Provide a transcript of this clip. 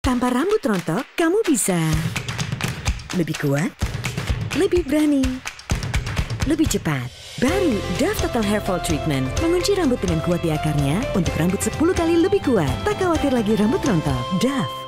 Tanpa rambut rontok, kamu bisa lebih kuat, lebih berani, lebih cepat. Baru Dove Total Hair Fall Treatment mengunci rambut dengan kuat di akarnya untuk rambut 10 kali lebih kuat. Tak khawatir lagi rambut rontok. Dove.